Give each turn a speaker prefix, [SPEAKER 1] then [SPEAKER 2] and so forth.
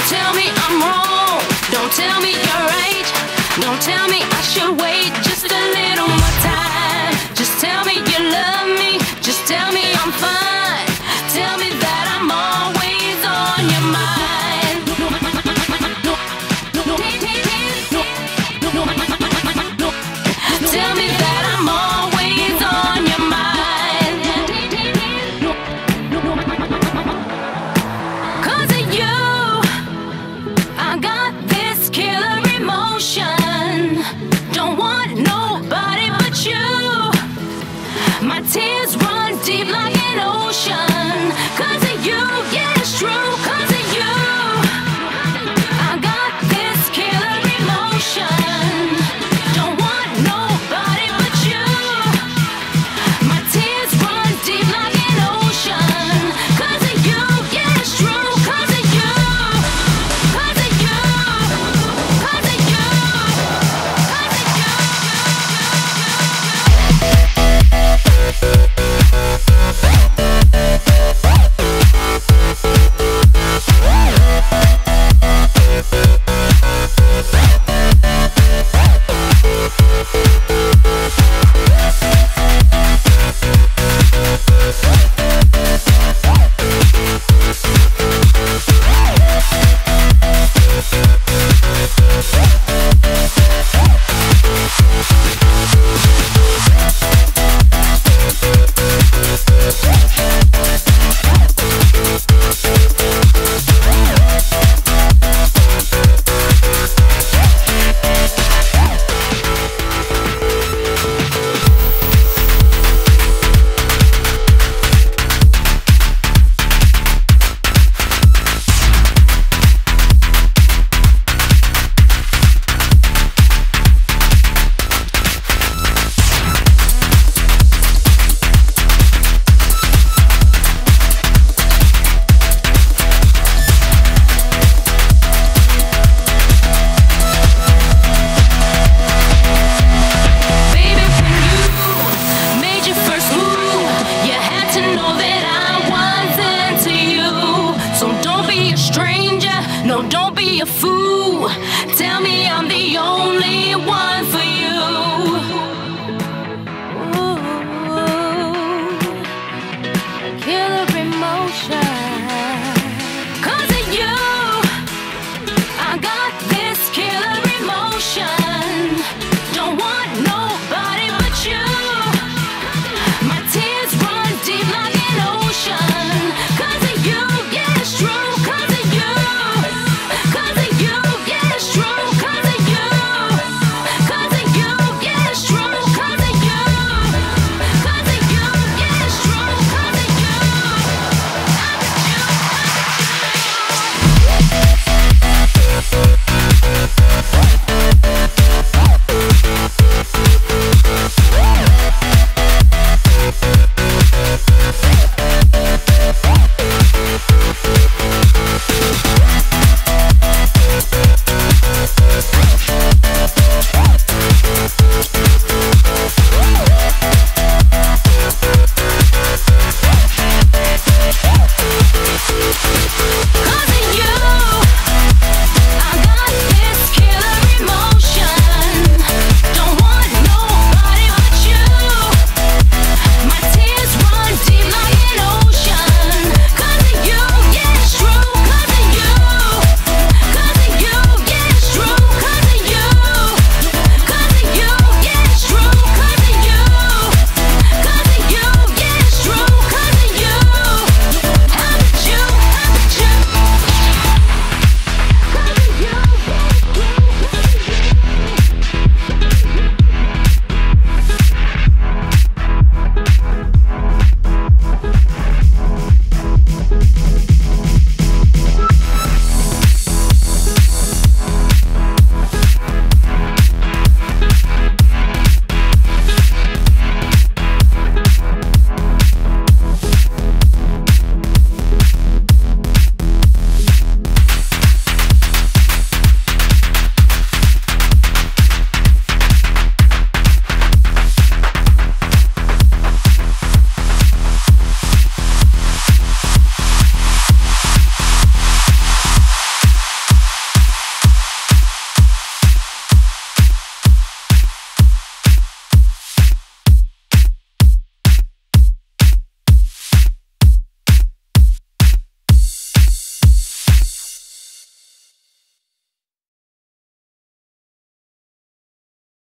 [SPEAKER 1] tell me I'm wrong. Don't tell me you're right. Don't tell me I should wait just a little more time. Just tell me you love me. Just tell me I'm fine. Tell me that I'm always on your mind. Tell me that I'm always on your mind. 'Cause of you, I got this killer emotion. Don't want nobody but you. My tears run deep like an ocean. 'Cause of you, yeah, it's true. 'Cause of you, I got this killer emotion. Don't want nobody but you. My tears run deep like an ocean. 'Cause of you, yeah, it's true. 'Cause of you, 'cause of you, 'cause of you, 'cause of you. No, don't be a fool. Tell me I'm the only one.